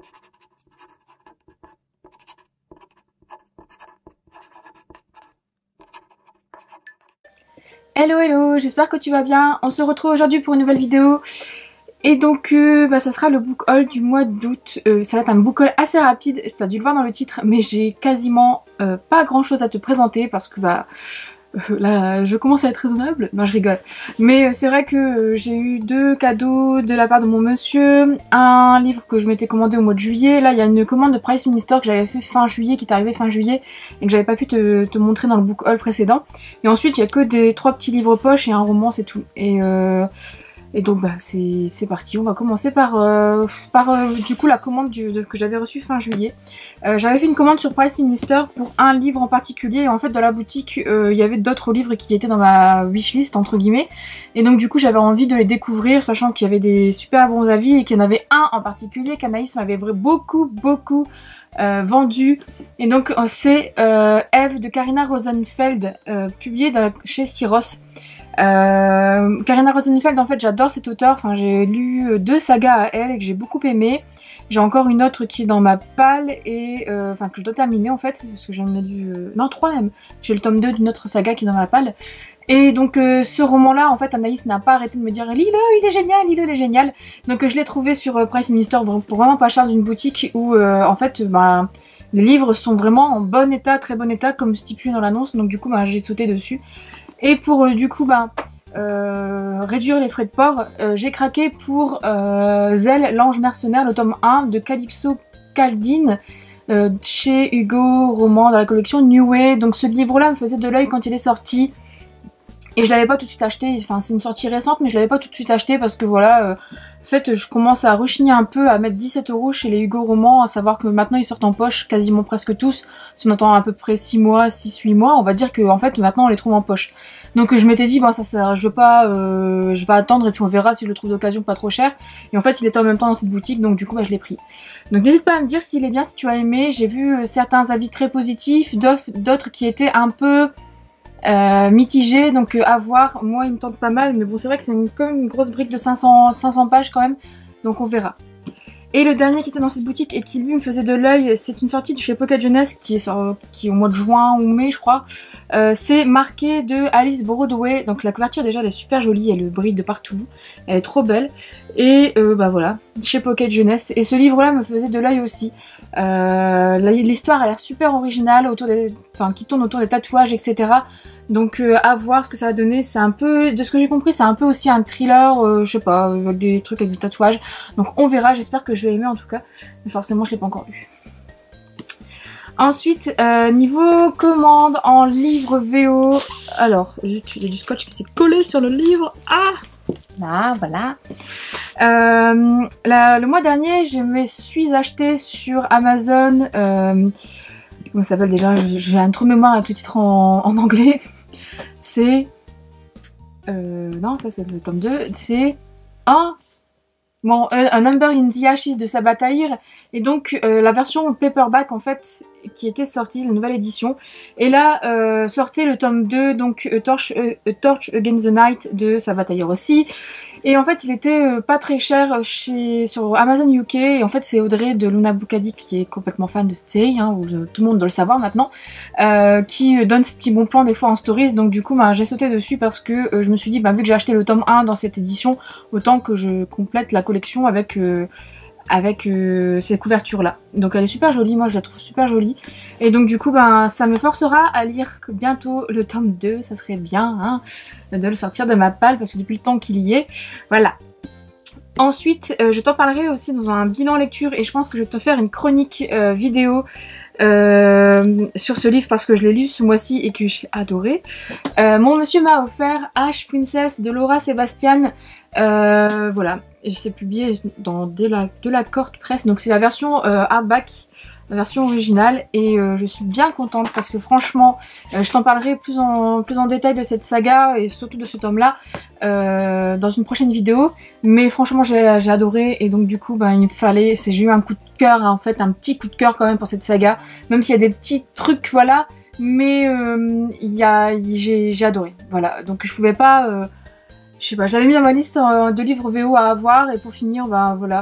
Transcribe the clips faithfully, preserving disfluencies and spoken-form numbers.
Hello hello, j'espère que tu vas bien. On se retrouve aujourd'hui pour une nouvelle vidéo. Et donc euh, bah, ça sera le book haul du mois d'août. Euh, ça va être un book haul assez rapide, tu as dû le voir dans le titre, mais j'ai quasiment euh, pas grand chose à te présenter parce que bah euh, là je commence à être raisonnable. Non, je rigole. Mais euh, c'est vrai que euh, j'ai eu deux cadeaux de la part de mon monsieur, un livre que je m'étais commandé au mois de juillet. Là il y a une commande de Price Minister que j'avais fait fin juillet, qui est arrivée fin juillet et que j'avais pas pu te, te montrer dans le book haul précédent. Et ensuite il y a que des trois petits livres poche et un roman, c'est tout. Et euh, Et donc bah c'est parti, on va commencer par, euh, par euh, du coup la commande du, de, que j'avais reçue fin juillet. Euh, j'avais fait une commande sur Price Minister pour un livre en particulier et en fait dans la boutique euh, il y avait d'autres livres qui étaient dans ma wishlist entre guillemets. Et donc du coup j'avais envie de les découvrir, sachant qu'il y avait des super bons avis et qu'il y en avait un en particulier qu'Anaïs m'avait beaucoup beaucoup euh, vendu. Et donc c'est euh, Eve de Karina Rosenfeld, euh, publié dans, chez Syros. Euh, Karina Rosenfeld, en fait j'adore cette auteure, enfin j'ai lu deux sagas à elle et que j'ai beaucoup aimé. J'ai encore une autre qui est dans ma palle et euh, enfin que je dois terminer en fait parce que j'en ai lu euh, non trois même. J'ai le tome deux d'une autre saga qui est dans ma palle. Et donc euh, ce roman là en fait Anaïs n'a pas arrêté de me dire lis-le, il est génial, lis-le, il est génial. Donc euh, je l'ai trouvé sur euh, Price Minister pour vraiment pas cher, d'une boutique où euh, en fait bah les livres sont vraiment en bon état, très bon état comme stipulé dans l'annonce. Donc du coup bah j'ai sauté dessus. Et pour euh, du coup bah, euh, réduire les frais de port, euh, j'ai craqué pour euh, Zelle, l'ange mercenaire, le tome un de Calypso Caldine euh, chez Hugo Roman dans la collection New Way. Donc ce livre là me faisait de l'œil quand il est sorti et je l'avais pas tout de suite acheté. Enfin c'est une sortie récente mais je l'avais pas tout de suite acheté parce que voilà, euh, en fait je commence à rechigner un peu à mettre dix-sept euros chez les Hugo Roman, à savoir que maintenant ils sortent en poche quasiment presque tous. Si on attend à peu près six mois, six huit mois, on va dire que en fait maintenant on les trouve en poche. Donc je m'étais dit bon ça sert, je veux pas, euh, je vais attendre et puis on verra si je le trouve d'occasion pas trop cher. Et en fait il était en même temps dans cette boutique donc du coup bah, je l'ai pris. Donc n'hésite pas à me dire s'il est bien, si tu as aimé. J'ai vu euh, certains avis très positifs, d'autres qui étaient un peu euh, mitigés, donc euh, à voir. Moi il me tente pas mal mais bon c'est vrai que c'est comme une grosse brique de cinq cents, cinq cents pages quand même, donc on verra. Et le dernier qui était dans cette boutique et qui lui me faisait de l'œil, c'est une sortie de chez Pocket Jeunesse qui est, sur, qui est au mois de juin ou mai je crois. Euh, c'est Marqué de Alice Broadway. Donc la couverture déjà elle est super jolie, elle brille de partout, elle est trop belle. Et euh, bah voilà, chez Pocket Jeunesse. Et ce livre là me faisait de l'œil aussi. Euh, L'histoire a l'air super originale, autour des, enfin, qui tourne autour des tatouages et cetera. Donc euh, à voir ce que ça va donner. C'est un peu, de ce que j'ai compris, c'est un peu aussi un thriller, euh, je sais pas, avec des trucs avec des tatouages. Donc on verra, j'espère que je vais aimer en tout cas. Mais forcément je l'ai pas encore lu. Ensuite, euh, niveau commande en livre V O, alors il y a du scotch qui s'est collé sur le livre. Ah là, voilà. Euh, la, le mois dernier, je me suis acheté sur Amazon. Euh, comment ça s'appelle déjà? J'ai un trou de mémoire avec le titre en, en anglais. C'est... Euh, non, ça c'est le tome deux. C'est un... Bon, un Number in the Ashes de Sabataïr. Et donc euh, la version paperback en fait qui était sortie, la nouvelle édition. Et là euh, sortait le tome deux, donc A Torch, A Torch Against the Night de Sabataïr aussi. Et en fait il était euh, pas très cher chez, sur Amazon U K. Et en fait c'est Audrey de Luna Bookadi qui est complètement fan de cette série, hein, où tout le monde doit le savoir maintenant, euh, qui donne ces petits bons plans des fois en stories. Donc du coup bah, j'ai sauté dessus parce que euh, je me suis dit bah, vu que j'ai acheté le tome un dans cette édition, autant que je complète la collection avec... Euh, avec euh, ces couvertures là. Donc elle est super jolie, moi je la trouve super jolie. Et donc du coup ben ça me forcera à lire que bientôt le tome deux, ça serait bien hein, de le sortir de ma palle parce que depuis le temps qu'il y est, voilà. Ensuite euh, je t'en parlerai aussi dans un bilan lecture et je pense que je vais te faire une chronique euh, vidéo euh, sur ce livre parce que je l'ai lu ce mois-ci et que j'ai adoré. Euh, mon monsieur m'a offert Ash Princess de Laura Sebastian. Euh, voilà, c'est publié dans de la, de la Court Presse, donc c'est la version euh, hardback, la version originale, et euh, je suis bien contente parce que franchement, euh, je t'en parlerai plus en, plus en détail de cette saga et surtout de ce tome là euh, dans une prochaine vidéo, mais franchement j'ai adoré et donc du coup ben, il me fallait, j'ai eu un coup de cœur en fait, un petit coup de cœur quand même pour cette saga, même s'il y a des petits trucs voilà, mais euh, j'ai adoré, voilà, donc je pouvais pas... Euh, Je sais pas, je l'avais mis dans ma liste de livres V O à avoir et pour finir, bah voilà,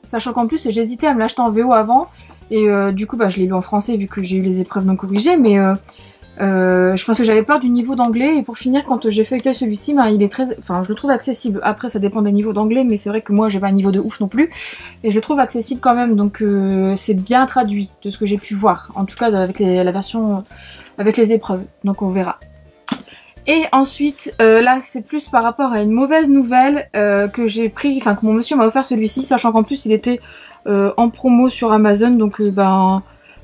sachant qu'en plus j'hésitais à me l'acheter en V O avant, et euh, du coup bah, je l'ai lu en français vu que j'ai eu les épreuves non corrigées, mais euh, euh, je pense que j'avais peur du niveau d'anglais, et pour finir quand j'ai feuilleté celui-ci, bah, il est très, enfin je le trouve accessible. Après ça dépend des niveaux d'anglais, mais c'est vrai que moi j'ai pas un niveau de ouf non plus, et je le trouve accessible quand même, donc euh, c'est bien traduit de ce que j'ai pu voir, en tout cas avec les, la version avec les épreuves, donc on verra. Et ensuite, euh, là c'est plus par rapport à une mauvaise nouvelle euh, que j'ai pris, enfin que mon monsieur m'a offert celui-ci, sachant qu'en plus il était euh, en promo sur Amazon, donc euh, ben,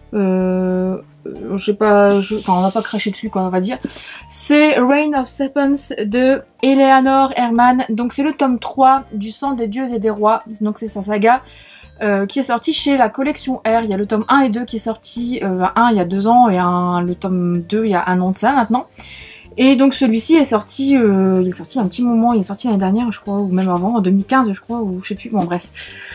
euh, je sais pas, je, enfin on va pas cracher dessus quoi, on va dire. C'est Reign of Serpents de Eleanor Herman, donc c'est le tome trois du sang des dieux et des rois, donc c'est sa saga. Euh, qui est sorti chez la collection R. Il y a le tome un et deux qui est sorti, euh, un il y a deux ans et un, le tome deux il y a un an de ça maintenant. Et donc celui-ci est sorti, euh, il est sorti un petit moment, il est sorti l'année dernière je crois, ou même avant, en deux mille quinze je crois, ou je sais plus, bon bref.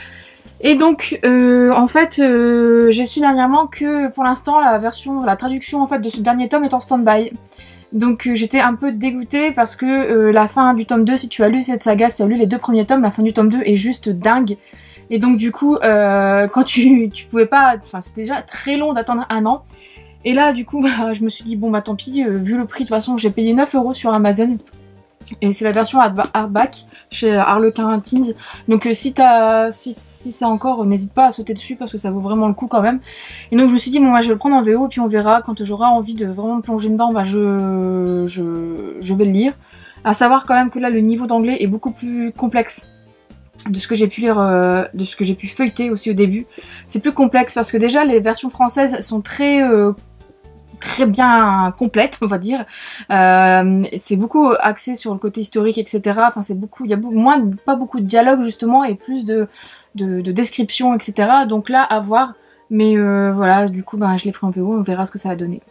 Et donc euh, en fait euh, j'ai su dernièrement que pour l'instant la version, la traduction en fait de ce dernier tome est en stand-by. Donc euh, j'étais un peu dégoûtée parce que euh, la fin du tome deux, si tu as lu cette saga, si tu as lu les deux premiers tomes, la fin du tome deux est juste dingue. Et donc du coup, euh, quand tu, tu pouvais pas, enfin c'était déjà très long d'attendre un an. Et là du coup, bah, je me suis dit bon bah tant pis, euh, vu le prix de toute façon, j'ai payé neuf euros sur Amazon. Et c'est la version hardback chez Harlequin Teens. Donc euh, si t'as, si, si c'est encore, euh, n'hésite pas à sauter dessus parce que ça vaut vraiment le coup quand même. Et donc je me suis dit bon bah je vais le prendre en V O et puis on verra quand j'aurai envie de vraiment me plonger dedans, bah je, je, je vais le lire. À savoir quand même que là le niveau d'anglais est beaucoup plus complexe de ce que j'ai pu lire, euh, de ce que j'ai pu feuilleter aussi au début. C'est plus complexe parce que déjà les versions françaises sont très euh, très bien complètes, on va dire. Euh, c'est beaucoup axé sur le côté historique, et cetera. Enfin c'est beaucoup, il y a beaucoup, moins, pas beaucoup de dialogue justement et plus de, de, de description, et cetera. Donc là à voir. Mais euh, voilà, du coup ben, je l'ai pris en V O, on verra ce que ça va donner.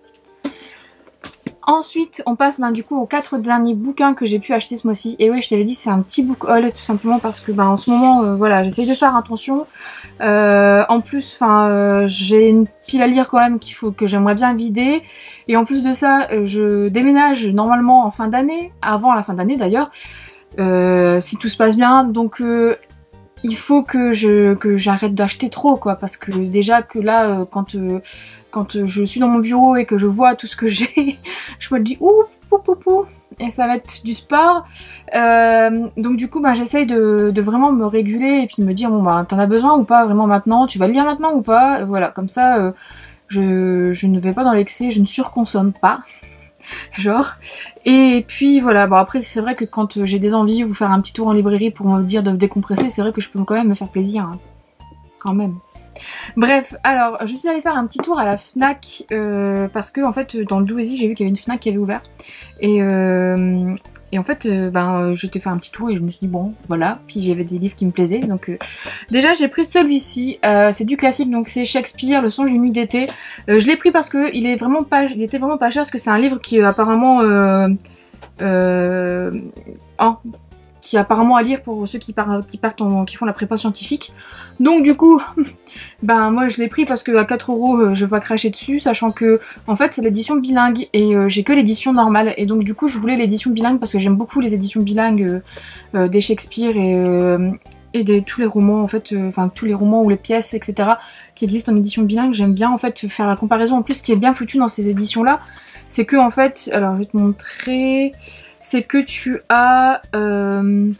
Ensuite, on passe ben, du coup aux quatre derniers bouquins que j'ai pu acheter ce mois-ci. Et oui, je t'avais dit, c'est un petit book haul tout simplement parce que ben, en ce moment, euh, voilà, j'essaye de faire attention. Euh, en plus, enfin, euh, j'ai une pile à lire quand même qu'il faut que j'aimerais bien vider. Et en plus de ça, euh, je déménage normalement en fin d'année, avant la fin d'année d'ailleurs, euh, si tout se passe bien. Donc euh, il faut que je que j'arrête d'acheter trop quoi, parce que déjà que là, euh, quand euh, Quand je suis dans mon bureau et que je vois tout ce que j'ai, je me dis ouh, pou, pou, pou, et ça va être du sport. Euh, donc du coup, ben, j'essaye de, de vraiment me réguler et puis de me dire bon bah t'en as besoin ou pas vraiment maintenant, tu vas le lire maintenant ou pas. Voilà, comme ça, euh, je, je ne vais pas dans l'excès, je ne surconsomme pas. Genre. Et puis voilà, bon après c'est vrai que quand j'ai des envies ou faire un petit tour en librairie pour me dire de me décompresser, c'est vrai que je peux quand même me faire plaisir. Hein. Quand même. Bref, alors je suis allée faire un petit tour à la Fnac euh, parce que en fait dans le Douaisis j'ai vu qu'il y avait une Fnac qui avait ouvert et, euh, et en fait euh, ben j'étais fait un petit tour et je me suis dit bon voilà, puis j'avais des livres qui me plaisaient donc euh, déjà j'ai pris celui-ci, euh, c'est du classique donc c'est Shakespeare, le songe d'une nuit d'été. Euh, je l'ai pris parce que il est vraiment pas, il était vraiment pas cher parce que c'est un livre qui est apparemment euh, euh, oh, qui est apparemment à lire pour ceux qui, par, qui partent en, qui font la prépa scientifique. Donc du coup, ben moi je l'ai pris parce que à quatre euros je vais pas cracher dessus, sachant que en fait c'est l'édition bilingue et euh, j'ai que l'édition normale. Et donc du coup je voulais l'édition bilingue parce que j'aime beaucoup les éditions bilingues euh, euh, des Shakespeare et, euh, et des, tous les romans en fait, enfin euh, tous les romans ou les pièces et cetera qui existent en édition bilingue. J'aime bien en fait faire la comparaison. En plus ce qui est bien foutu dans ces éditions là, c'est que en fait, alors je vais te montrer... c'est que tu as euh,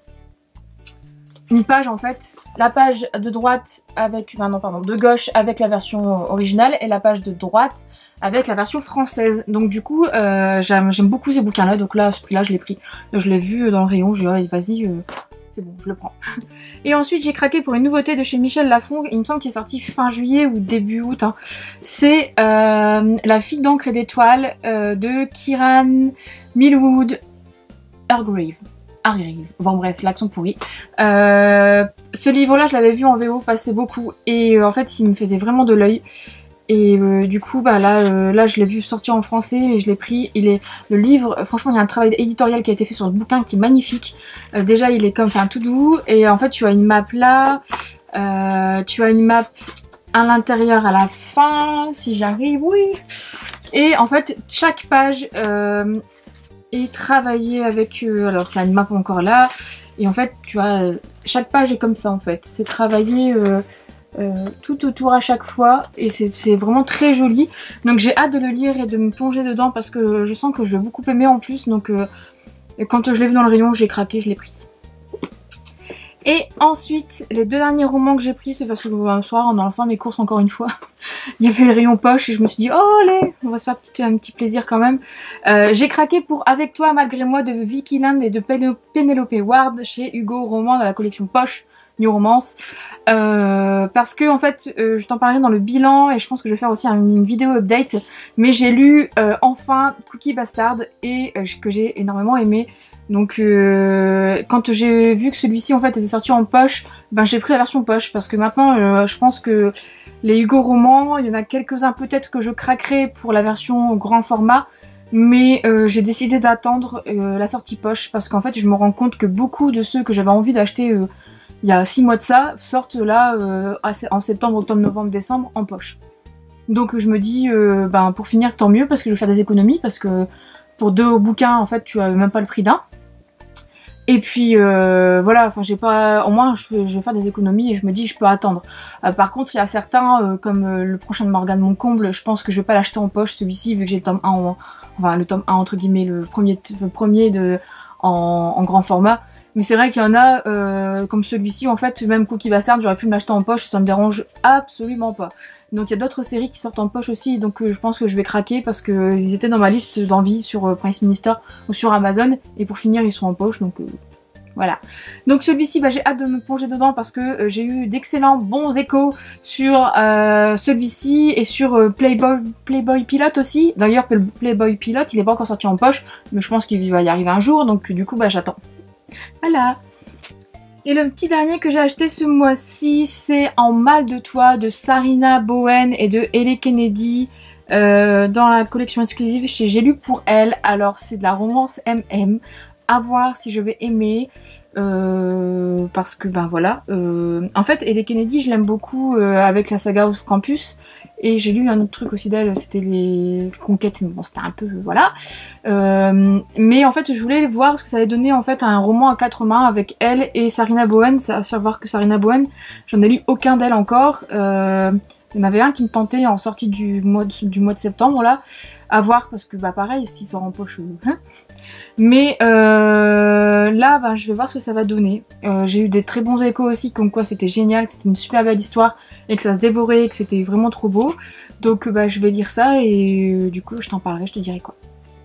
une page en fait, la page de droite avec, enfin non pardon, de gauche avec la version originale et la page de droite avec la version française. Donc du coup, euh, j'aime beaucoup ces bouquins là, donc là à ce prix là je l'ai pris. Je l'ai vu dans le rayon, je dit vas-y, euh, c'est bon, je le prends. Et ensuite j'ai craqué pour une nouveauté de chez Michel Lafon, il me semble qu'il est sorti fin juillet ou début août. Hein. C'est euh, La fille d'encre et d'étoiles euh, de Kieran Millwood Hargrave. Hargrave. Bon bref, l'accent pourri. Euh, ce livre-là, je l'avais vu en V O passer beaucoup et euh, en fait, il me faisait vraiment de l'œil. Et euh, du coup, bah là, euh, là, je l'ai vu sortir en français et je l'ai pris. Il est le livre. Franchement, il y a un travail éditorial qui a été fait sur ce bouquin qui est magnifique. Euh, déjà, il est comme, enfin, tout doux. Et en fait, tu as une map là. Euh, tu as une map à l'intérieur à la fin, si j'arrive, oui. Et en fait, chaque page. Euh, et travailler avec, euh, alors qu'il y a une map encore là, Et en fait, tu vois, euh, chaque page est comme ça en fait. C'est travaillé euh, euh, tout autour à chaque fois et c'est vraiment très joli. Donc j'ai hâte de le lire et de me plonger dedans parce que je sens que je vais beaucoup aimer en plus. Donc euh, quand je l'ai vu dans le rayon, j'ai craqué, je l'ai pris. Et ensuite, les deux derniers romans que j'ai pris, c'est parce que un soir, en allant faire mes courses encore une fois, il y avait le rayon poche et je me suis dit, oh allez, on va se faire petit, un petit plaisir quand même. Euh, j'ai craqué pour Avec toi malgré moi de Vicky Land et de Penelope Ward chez Hugo Roman dans la collection Poche New Romance. Euh, parce que en fait, euh, je t'en parlerai dans le bilan et je pense que je vais faire aussi une vidéo update. Mais j'ai lu euh, enfin Cookie Bastard et euh, que j'ai énormément aimé. Donc euh, quand j'ai vu que celui-ci en fait était sorti en poche, ben j'ai pris la version poche parce que maintenant euh, je pense que les Hugo Romans, il y en a quelques-uns peut-être que je craquerai pour la version grand format, mais euh, j'ai décidé d'attendre euh, la sortie poche parce qu'en fait je me rends compte que beaucoup de ceux que j'avais envie d'acheter euh, il y a six mois de ça sortent là euh, en septembre, octobre, novembre, décembre en poche. Donc je me dis euh, ben pour finir tant mieux parce que je vais faire des économies parce que pour deux bouquins en fait tu as même pas le prix d'un. Et puis euh, voilà, enfin j'ai pas, au moins je vais, je vais faire des économies et je me dis je peux attendre. Euh, par contre il y a certains euh, comme euh, le prochain de Morgane Moncomble, je pense que je vais pas l'acheter en poche celui-ci vu que j'ai le tome un, en, enfin le tome un entre guillemets, le premier, le premier de, en, en grand format. Mais c'est vrai qu'il y en a euh, comme celui-ci en fait, même Cookie Bastard j'aurais pu me l'acheter en poche, ça me dérange absolument pas. Donc il y a d'autres séries qui sortent en poche aussi, donc euh, je pense que je vais craquer parce qu'ils euh, étaient dans ma liste d'envie sur euh, Price Minister ou sur Amazon, et pour finir ils sont en poche, donc euh, voilà. Donc celui-ci, bah, j'ai hâte de me plonger dedans parce que euh, j'ai eu d'excellents bons échos sur euh, celui-ci et sur euh, Playboy, Playboy Pilot aussi. D'ailleurs Playboy Pilot il n'est pas encore sorti en poche, mais je pense qu'il va y arriver un jour, donc du coup bah j'attends. Voilà. Et le petit dernier que j'ai acheté ce mois-ci, c'est En mal de toi de Sarina Bowen et de Ellie Kennedy euh, dans la collection exclusive chez J'ai lu pour elle. Alors c'est de la romance M M, à voir si je vais aimer euh, parce que ben voilà. Euh, en fait Ellie Kennedy je l'aime beaucoup euh, avec la saga Off Campus. Et j'ai lu un autre truc aussi d'elle, c'était les conquêtes, mais bon c'était un peu, voilà. Euh, mais en fait je voulais voir ce que ça allait donner en fait un roman à quatre mains avec elle et Sarina Bowen. À savoir que Sarina Bowen, j'en ai lu aucun d'elle encore. Euh, il y en avait un qui me tentait en sortie du mois de, du mois de septembre là. À voir parce que bah pareil, s'il sort en poche... Hein. Mais euh, là bah, je vais voir ce que ça va donner. Euh, j'ai eu des très bons échos aussi comme quoi c'était génial, que c'était une super belle histoire et que ça se dévorait et que c'était vraiment trop beau. Donc bah je vais lire ça et euh, du coup je t'en parlerai, je te dirai quoi.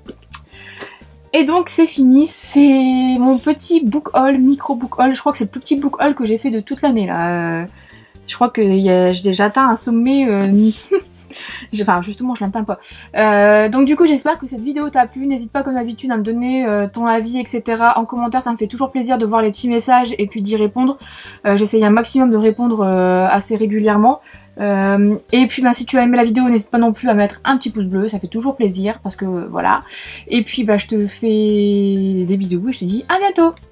Et donc c'est fini, c'est mon petit book haul, micro book haul. Je crois que c'est le plus petit book haul que j'ai fait de toute l'année là. Euh, je crois que j'ai atteint un sommet... Euh, Enfin justement je l'atteins pas. Euh, donc du coup j'espère que cette vidéo t'a plu. N'hésite pas comme d'habitude à me donner euh, ton avis etc en commentaire, ça me fait toujours plaisir de voir les petits messages et puis d'y répondre. Euh, J'essaye un maximum de répondre euh, assez régulièrement. Euh, et puis bah, si tu as aimé la vidéo n'hésite pas non plus à mettre un petit pouce bleu, ça fait toujours plaisir parce que voilà. Et puis bah je te fais des bisous et je te dis à bientôt.